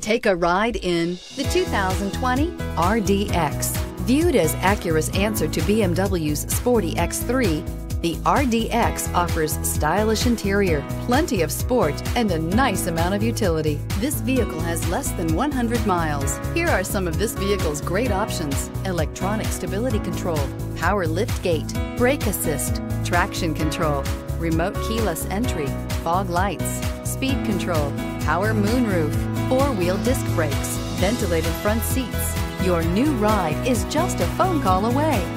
Take a ride in the 2020 RDX. Viewed as Acura's answer to BMW's sporty X3, the RDX offers stylish interior, plenty of sport, and a nice amount of utility. This vehicle has less than 100 miles. Here are some of this vehicle's great options: electronic stability control, power liftgate, brake assist, traction control, remote keyless entry, fog lights, speed control, power moonroof, four-wheel disc brakes, ventilated front seats. Your new ride is just a phone call away.